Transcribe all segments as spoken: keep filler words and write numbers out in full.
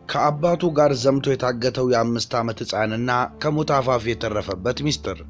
ከአባቱ ጋር ዘምቶ የታገተው የአምስት ዓመት ሕፃንና ከሞት አፋፍ የተረፈበት ሚስጥር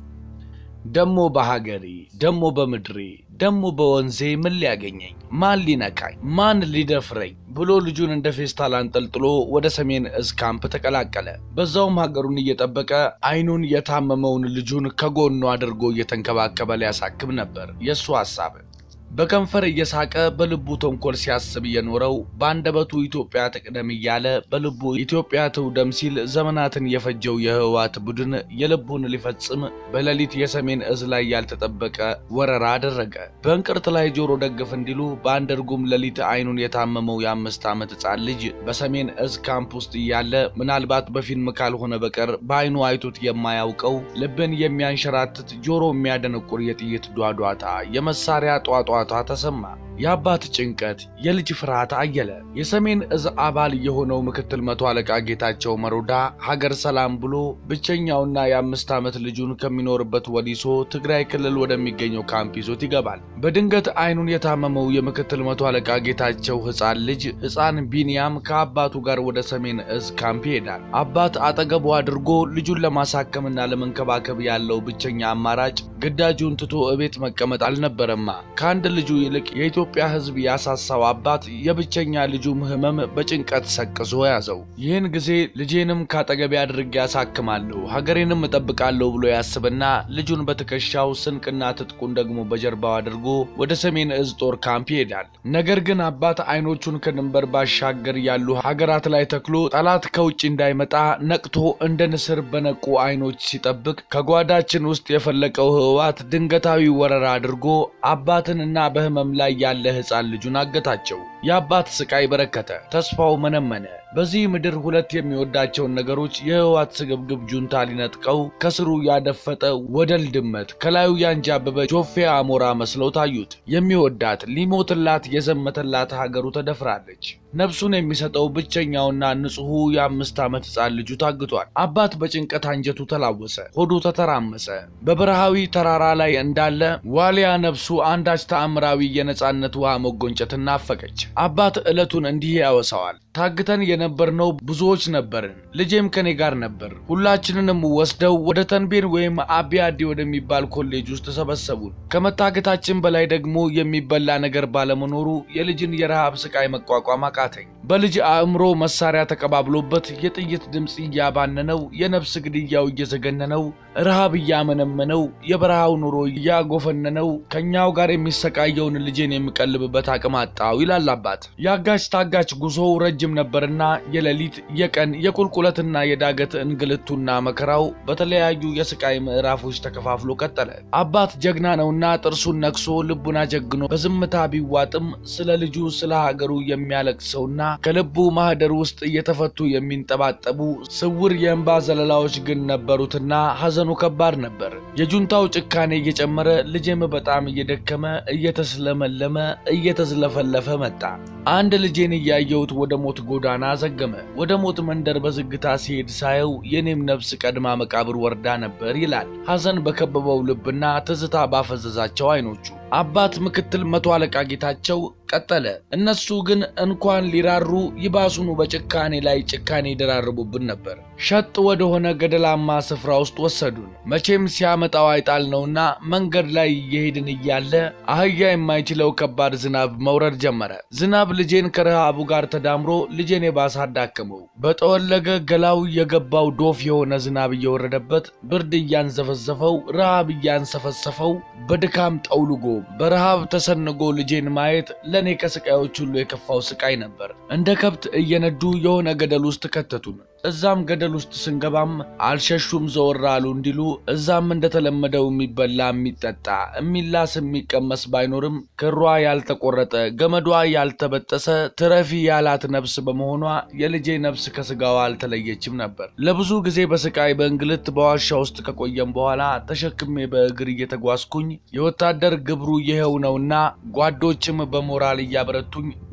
ደሞ በሀገሬ ደሞ በመድሬ ደሞ በወንዜ ምን ሊያገኘኝ ማን ሊነካኝ ማን ሊደፍረኝ ብሎ ልጁን እንደ ፌስታል አንጠልጥሎ ወደ ሰሜን እዝ ካምፕ ተቀላቀለ በዛውም ሀገሩን እየጠበቀ አይኑን የታመመውን ልጁን ከጎኑ አድርጎ እየተንከባከበ ሊያሳክም ነበር የሱ ሐሳብ በከንፈር እየሳቀ በልቡ ተንኮል ሲያስብ የኖረው ባንደበቱ ኢትዮጵያ ተቀደም ይያለ በልቡ ኢትዮጵያ ተውደም ሲል ዘመናትን የፈጀው የህዋት ቡድን የልቡን ሊፈጽም በለሊት የሰሜን እዝ ላይ ያልተጠበቀ ወረራ አደረገ በእንቅርት ላይ ጆሮ ደግፍ እንዲሉ ባንደርጉም ለሊት አይኑን የታመመው የአምስት ዓመት ሕፃን ልጅ በሰሜን እዝ ካምፕ ውስጥ ያለ ምናልባት በፊልም ካልሆነ በቀር ባይኑ አይቶት የማያውቀው ልብን የሚያንሸራትት ጆሮ የሚያደነቁር የጥይት ዷዷታ የመሳሪያ ጧጧ ታ ተሰማ ያባት ጭንቀት የልጅ ፍርሃት አየለ የሰሜን እዝ አባል የሆነው ምክትል መቶ አለቃ ጌታቸው መሮዳ ሀገር ሰላም ብሎ ብቸኛውና የአምስት ዓመት ልጁን ከሚኖርበት ወዲሶ ትግራይ ክልል ወደሚገኘው ካምፕ ይዞት ይገባል በድንገት አይኑን የታመመው የምክትል መቶ አለቃ ጌታቸው ሕፃን ልጅ ሕፃን ቢኒያም ከአባቱ ጋር ወደ ሰሜን እዝ ካምፕ ይሄዳል አባት አጠገቡ አድርጎ ልጁን ለማሳከምና ለመንከባከብ ያለው ብቸኛ አማራጭ ግዳጁን ትቶ እቤት መቀመጥ አልነበረማ ካንድ ልጁ ይልቅ የኢትዮጵያ ሕዝብ ያሳሳው አባት የብቸኛ ልጁ ህመም በጭንቀት ሰቅዞ ያዘው ይህን ጊዜ ልጄንም ካጠገብ ያድርግ ያሳክማለሁ ሀገሬንም እጠብቃለሁ ብሎ ያስብና ልጁን በተከሻው ስንቅና ትጥቁን ደግሞ በጀርባው አድርጎ ወደ ሰሜን እዝ ጦር ካምፕ ይሄዳል ነገር ግን አባት አይኖቹን ከድንበር ባሻገር ያሉ ሀገራት ላይ ተክሎ ጠላት ከውጭ እንዳይመጣ ነቅቶ እንደ ንስር በነቁ አይኖች ሲጠብቅ ከጓዳችን ውስጥ የፈለቀው ህዋት ድንገታዊ ወረራ አድርጎ አባትንና በህመም ላይ ያለ ሕፃን ልጁን አገታቸው ያባት ስቃይ በረከተ ተስፋው መነመነ በዚህ ምድር ሁለት የሚወዳቸው ነገሮች የህዋት ስግብግብ ጁንታ ሊነጥቀው ከስሩ ያደፈጠ ወደል ድመት ከላዩ ያንጃበበ ጆፌ አሞራ መስለው ታዩት የሚወዳት ሊሞትላት የዘመተላት ሀገሩ ተደፍራለች ነፍሱን የሚሰጠው ብቸኛውና ንጹሁ የአምስት ዓመት ሕፃን ልጁ ታግቷል አባት በጭንቀት አንጀቱ ተላወሰ ሆዱ ተተራመሰ በበረሃዊ ተራራ ላይ እንዳለ ዋሊያ ነፍሱ አንዳች ተአምራዊ የነጻነት ውሃ መጎንጨትና አፈቀች አባት ዕለቱን እንዲህ ያወሳዋል ታግተን የነበርነው ብዙዎች ነበርን ልጄም ከኔ ጋር ነበር ሁላችንንም ወስደው ወደ ተንቤን ወይም አቢያዲ ወደሚባል ኮሌጅ ውስጥ ተሰበሰቡን ከመታገታችን በላይ ደግሞ የሚበላ ነገር ባለመኖሩ የልጅን የረሃብ ስቃይ መቋቋም አቃተኝ በልጅ አእምሮ መሳሪያ ተቀባብሎበት የጥይት ድምጽ ያባነነው የነፍስ ግድያው እየዘገነነው ረሃብ ያመነመነው የበረሃው ኑሮ ያጎፈነነው ከኛው ጋር የሚሰቃየውን ልጄን የሚቀልብበት አቅም አጣው ይላል አባት ያጋች ታጋች ጉዞው ረጅም ነበርና የለሊት የቀን የቁልቁለትና የዳገት እንግልቱና መከራው በተለያዩ የስቃይ ምዕራፎች ተከፋፍሎ ቀጠለ አባት ጀግና ነውና ጥርሱን ነክሶ ልቡና ጀግኖ በዝምታ ቢዋጥም ስለ ልጁ ስለ ሀገሩ የሚያለቅሰውና ከልቡ ማህደር ውስጥ እየተፈቱ የሚንጠባጠቡ ስውር የእንባ ዘለላዎች ግን ነበሩትና ሐዘኑ ከባድ ነበር የጁንታው ጭካኔ እየጨመረ ልጄም በጣም እየደከመ እየተስለመለመ እየተዝለፈለፈ መጣ አንድ ልጄን ያየውት ወደ ሞት ጎዳና ዘገመ ወደ ሞት መንደር በዝግታ ሲሄድ ሳየው የኔም ነፍስ ቀድማ መቃብር ወርዳ ነበር ይላል ሐዘን በከበበው ልብና ትዝታ ባፈዘዛቸው አይኖቹ አባት ምክትል መቶ አለቃ ጌታቸው ቀጠለ እነሱ ግን እንኳን ሊራሩ ይባሱኑ በጭካኔ ላይ ጭካኔ ይደራርቡብን ነበር ሸጥ ወደ ሆነ ገደላማ ስፍራ ውስጥ ወሰዱን መቼም ሲያመጣው አይጣል ነውና መንገድ ላይ እየሄድን እያለ አህያ የማይችለው ከባድ ዝናብ መውረድ ጀመረ ዝናብ ልጄን ከረሃቡ ጋር ተዳምሮ ልጄን ባሳዳከመው በጠወለገ ገላው የገባው ዶፍ የሆነ ዝናብ እየወረደበት ብርድ ያንዘፈዘፈው ረሃብ ያንሰፈሰፈው በድካም ጠውልጎ በረሃብ ተሰንጎ ልጄን ማየት ለኔ ከስቃዮች ሁሉ የከፋው ስቃይ ነበር እንደ ከብት እየነዱ የሆነ ገደል ውስጥ ከተቱን እዛም ገደል ውስጥ ስንገባም አልሸሹም ዘወራሉ እንዲሉ እዛም እንደተለመደው የሚበላ የሚጠጣ የሚላስ የሚቀመስ ባይኖርም ክሯ ያልተቆረጠ ገመዷ ያልተበጠሰ ትረፊ ያላት ነፍስ በመሆኗ የልጄ ነፍስ ከስጋዋ አልተለየችም ነበር ለብዙ ጊዜ በስቃይ በእንግልት በዋሻ ውስጥ ከቆየም በኋላ ተሸክሜ በእግር እየተጓዝኩኝ የወታደር ግብሩ ይሄው ነውና ጓዶችም በሞራል ያበረቱኝ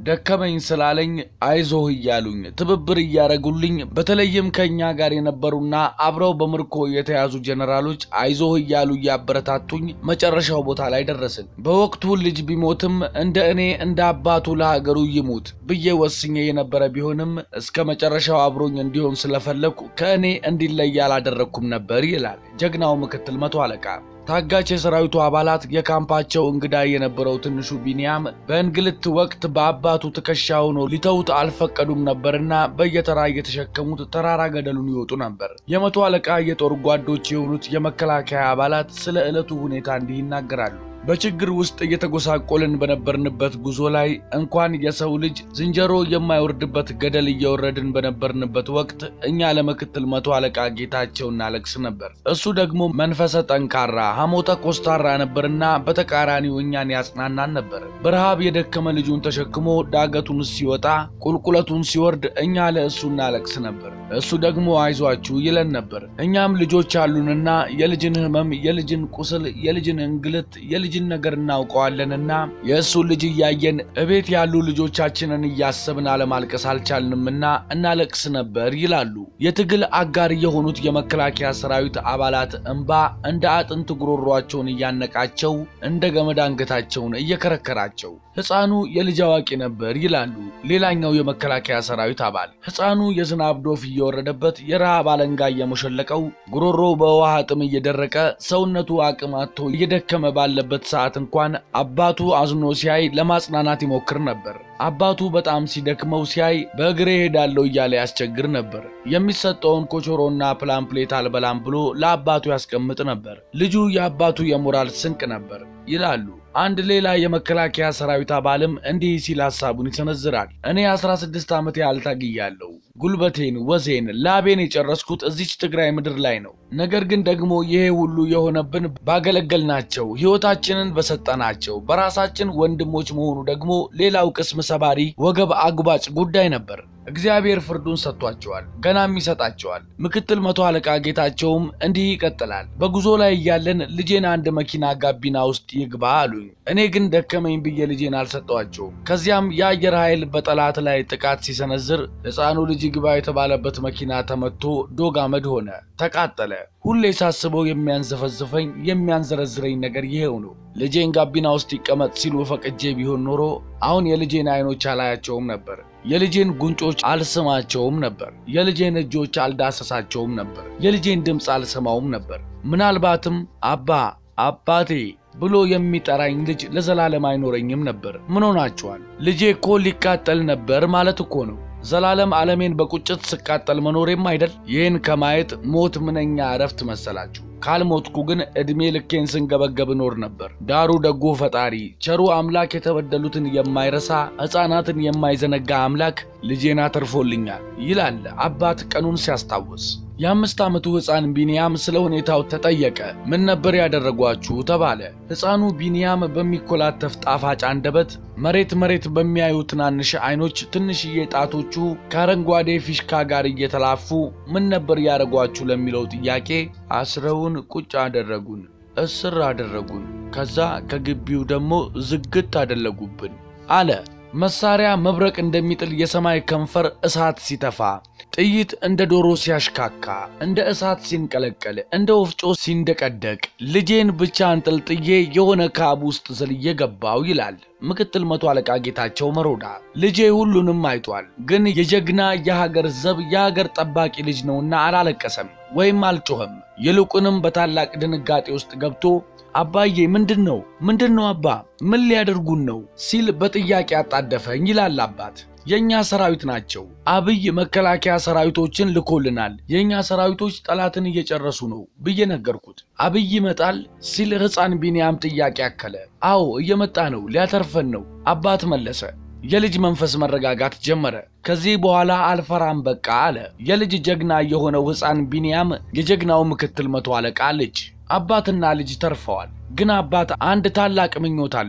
ደከመኝ ስላለኝ አይዞህ እያሉኝ ትብብር እያረጉልኝ በተለይም ከኛ ጋር የነበሩና አብረው በምርኮ የተያዙ ጀነራሎች አይዞህ እያሉ ያበረታቱኝ መጨረሻው ቦታ ላይ ደረስን። በወቅቱ ልጅ ቢሞትም እንደ እኔ እንደ አባቱ ለሀገሩ ይሞት ብዬ ወስኜ የነበረ ቢሆንም እስከ መጨረሻው አብሮኝ እንዲሆን ስለፈለኩ ከእኔ እንዲለይ አላደረኩም ነበር ይላል ጀግናው ምክትል መቶ አለቃ። ታጋች የሰራዊቱ አባላት የካምፓቸው እንግዳ የነበረው ትንሹ ቢኒያም በእንግልት ወቅት በአባቱ ትከሻ ሆኖ ሊተውት አልፈቀዱም ነበርና በየተራ እየተሸከሙት ተራራ ገደሉን ይወጡ ነበር። የመቶ አለቃ የጦር ጓዶች የሆኑት የመከላከያ አባላት ስለ ዕለቱ ሁኔታ እንዲህ ይናገራሉ። በችግር ውስጥ እየተጎሳቆልን በነበርንበት ጉዞ ላይ እንኳን የሰው ልጅ ዝንጀሮ የማይወርድበት ገደል እየወረድን በነበርንበት ወቅት እኛ ለምክትል መቶ አለቃ ጌታቸው እናለቅስ ነበር። እሱ ደግሞ መንፈሰ ጠንካራ ሐሞተ ኮስታራ ነበርና በተቃራኒው እኛን ያጽናናን ነበር። በረሃብ የደከመ ልጁን ተሸክሞ ዳገቱን ሲወጣ ቁልቁለቱን ሲወርድ እኛ ለእሱ እናለቅስ ነበር። እሱ ደግሞ አይዟችሁ ይለን ነበር። እኛም ልጆች አሉንና የልጅን ህመም፣ የልጅን ቁስል፣ የልጅን እንግልት፣ የልጅን ነገር እናውቀዋለንና የእሱ ልጅ ያየን እቤት ያሉ ልጆቻችንን ያሰብን አለማልቀስ አልቻልንምና እናለቅስ ነበር ይላሉ። የትግል አጋር የሆኑት የመከላከያ ሰራዊት አባላት እንባ እንደ አጥንት ጉሮሮአቸውን ያነቃቸው እንደ ገመድ አንገታቸውን እየከረከራቸው ህፃኑ የልጅ አዋቂ ነበር ይላሉ ሌላኛው የመከላከያ ሰራዊት አባል። ህፃኑ የዝናብ ዶፍ እየወረደበት የረሃብ አለንጋ እየመሸለቀው ጉሮሮ በውሃ ጥም እየደረቀ ሰውነቱ አቅም አጥቶ እየደከመ ባለበት ሰዓት እንኳን አባቱ አዝኖ ሲያይ ለማጽናናት ይሞክር ነበር። አባቱ በጣም ሲደክመው ሲያይ በእግሬ ሄዳለሁ እያለ ያስቸግር ነበር። የሚሰጠውን ኮቾሮና ፕላምፕሌት አልበላም ብሎ ለአባቱ ያስቀምጥ ነበር። ልጁ የአባቱ የሞራል ስንቅ ነበር ይላሉ። አንድ ሌላ የመከላከያ ሰራዊት አባልም እንዲህ ሲል ሐሳቡን ይሰነዝራል። እኔ አስራ ስድስት ዓመት ያህል ታግያለሁ። ጉልበቴን፣ ወዜን፣ ላቤን የጨረስኩት እዚች ትግራይ ምድር ላይ ነው። ነገር ግን ደግሞ ይሄ ሁሉ የሆነብን ባገለገልናቸው ሕይወታችንን በሰጠናቸው በራሳችን ወንድሞች መሆኑ ደግሞ ሌላው ቅስም ሰባሪ ወገብ አግባጭ ጉዳይ ነበር። እግዚአብሔር ፍርዱን ሰጥቷቸዋል፣ ገናም ይሰጣቸዋል። ምክትል መቶ አለቃ ጌታቸውም እንዲህ ይቀጥላል። በጉዞ ላይ ያለን ልጄን አንድ መኪና ጋቢና ውስጥ ይግባ አሉኝ። እኔ ግን ደከመኝ ብዬ ልጄን አልሰጠዋቸውም። ከዚያም የአየር ኃይል በጠላት ላይ ጥቃት ሲሰነዝር ሕፃኑ ልጅ ይግባ የተባለበት መኪና ተመቶ ዶግ አመድ ሆነ፣ ተቃጠለ። ሁሌ ሳስበው የሚያንዘፈዝፈኝ የሚያንዘረዝረኝ ነገር ይሄው ነው። ልጄን ጋቢና ውስጥ ይቀመጥ ሲሉ ፈቅጄ ቢሆን ኖሮ አሁን የልጄን አይኖች አላያቸውም ነበር። የልጄን ጉንጮች አልስማቸውም ነበር። የልጄን እጆች አልዳሰሳቸውም ነበር። የልጄን ድምጽ አልሰማውም ነበር። ምናልባትም አባ አባቴ ብሎ የሚጠራኝ ልጅ ለዘላለም አይኖረኝም ነበር። ምን ሆናችኋል? ልጄ እኮ ሊቃጠል ነበር ማለት እኮ ነው። ዘላለም ዓለሜን በቁጭት ስቃጠል መኖሬም አይደል? ይህን ከማየት ሞት ምንኛ እረፍት መሰላችሁ። ካልሞትኩ ግን እድሜ ልኬን ስንገበገብ ኖር ነበር። ዳሩ ደጉ ፈጣሪ ቸሩ አምላክ የተበደሉትን የማይረሳ ሕፃናትን የማይዘነጋ አምላክ ልጄን አተርፎልኛል ይላል አባት ቀኑን ሲያስታውስ። የአምስት ዓመቱ ሕፃን ቢኒያም ስለ ሁኔታው ተጠየቀ። ምን ነበር ያደረጓችሁ ተባለ። ሕፃኑ ቢኒያም በሚኮላተፍ ጣፋጭ አንደበት መሬት መሬት በሚያዩ ትናንሽ አይኖች ትንሽዬ ጣቶቹ ከአረንጓዴ ፊሽካ ጋር እየተላፉ ምን ነበር ያደረጓችሁ ለሚለው ጥያቄ አስረውን ቁጭ አደረጉን፣ እስር አደረጉን፣ ከዛ ከግቢው ደግሞ ዝግት አደለጉብን አለ። መሳሪያ መብረቅ እንደሚጥል የሰማይ ከንፈር እሳት ሲተፋ፣ ጥይት እንደ ዶሮ ሲያሽካካ፣ እንደ እሳት ሲንቀለቀል፣ እንደ ወፍጮ ሲንደቀደቅ ልጄን ብቻ አንጠልጥዬ የሆነ ካብ ውስጥ ዘልዬ ገባው ይላል ምክትል መቶ አለቃ ጌታቸው መሮዳ። ልጄ ሁሉንም አይቷል፣ ግን የጀግና የሀገር ዘብ የሀገር ጠባቂ ልጅ ነውና አላለቀሰም ወይም አልጮህም። ይልቁንም በታላቅ ድንጋጤ ውስጥ ገብቶ አባዬ ምንድነው ምንድነው አባ ምን ሊያደርጉን ነው ሲል በጥያቄ አጣደፈኝ ይላል አባት። የኛ ሰራዊት ናቸው። አብይ መከላከያ ሰራዊቶችን ልኮልናል። የኛ ሰራዊቶች ጠላትን እየጨረሱ ነው ብዬ ነገርኩት። አብይ ይመጣል ሲል ሕፃን ቢኒያም ጥያቄ አከለ። አዎ እየመጣ ነው፣ ሊያተርፈን ነው አባት መለሰ። የልጅ መንፈስ መረጋጋት ጀመረ። ከዚህ በኋላ አልፈራም በቃ አለ። የልጅ ጀግና የሆነው ሕፃን ቢኒያም የጀግናው ምክትል መቶ አለቃ ልጅ። አባትና ልጅ ተርፈዋል። ግን አባት አንድ ታላቅ ምኞት አለው።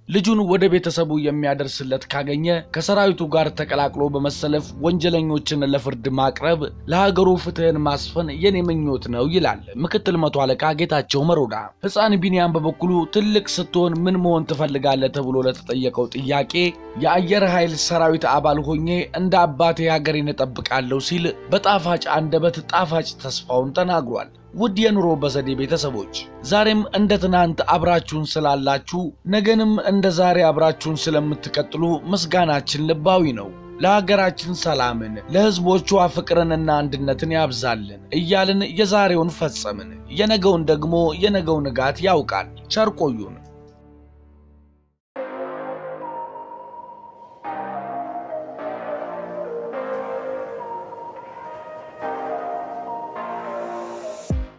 ልጁን ወደ ቤተሰቡ የሚያደርስለት ካገኘ ከሰራዊቱ ጋር ተቀላቅሎ በመሰለፍ ወንጀለኞችን ለፍርድ ማቅረብ ለሀገሩ ፍትህን ማስፈን የኔ ምኞት ነው ይላል ምክትል መቶ አለቃ ጌታቸው መሮዳ። ሕፃን ቢኒያም በበኩሉ ትልቅ ስትሆን ምን መሆን ትፈልጋለህ ተብሎ ለተጠየቀው ጥያቄ የአየር ኃይል ሰራዊት አባል ሆኜ እንደ አባቴ ሀገሬን እጠብቃለሁ ሲል በጣፋጭ አንደበት ጣፋጭ ተስፋውን ተናግሯል። ውድ የኑሮ በዘዴ ቤተሰቦች ዛሬም እንደ ትናንት አብራችሁን ስላላችሁ ነገንም እንደ ዛሬ አብራችሁን ስለምትቀጥሉ ምስጋናችን ልባዊ ነው። ለሀገራችን ሰላምን ለህዝቦቿ ፍቅርንና አንድነትን ያብዛልን እያልን የዛሬውን ፈጸምን። የነገውን ደግሞ የነገው ንጋት ያውቃል። ቸር ቆዩን።